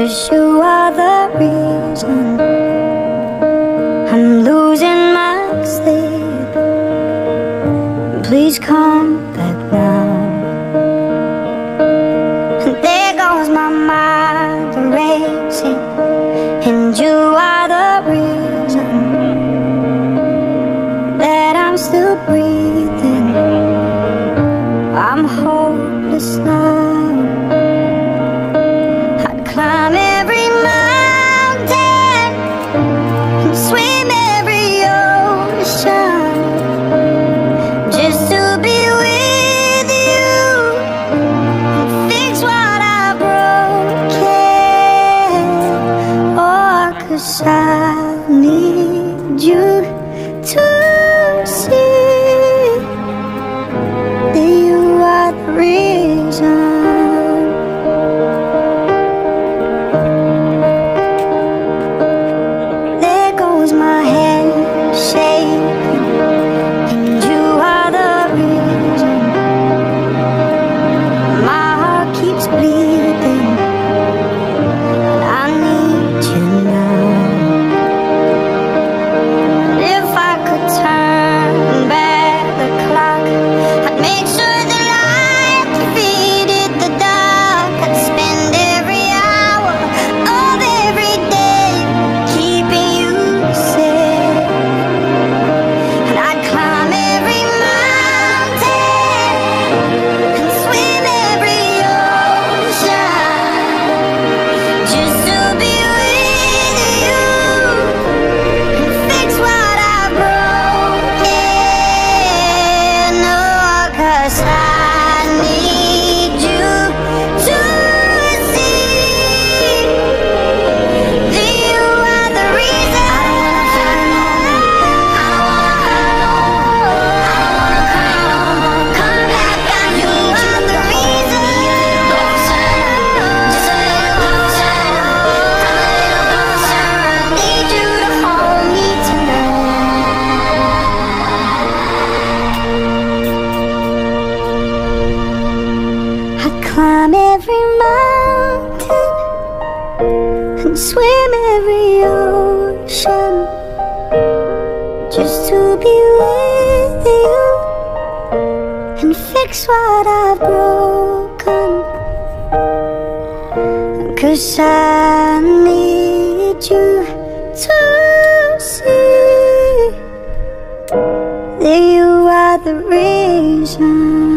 'cause you are the reason I'm losing my sleep. Please come back now. And there goes my mind racing, and you are the reason that I'm still breathing. I'm hopeless now. I'd climb every mountain and swim every ocean just to be with you and fix what I broken. Oh, 'cause I need you to see that you are the reason. There goes my head shaking, and you are the reason. My heart keeps bleeding, and I need you now. And if I could turn back the clock, I'd make sure the light defeated the dark. I'd spend every hour of every day keeping you safe. And I'd climb every mountain and swim every ocean just to be with you and fix what I broken. Oh, 'cause I need you to see that you are the reason. I don't wanna come back. You are the reason. Just a little closer. I need you to hold me tonight. I'd climb every mountain and swim every ocean just to be with you and fix what I've broken. 'Cause I need you to see that you are the reason.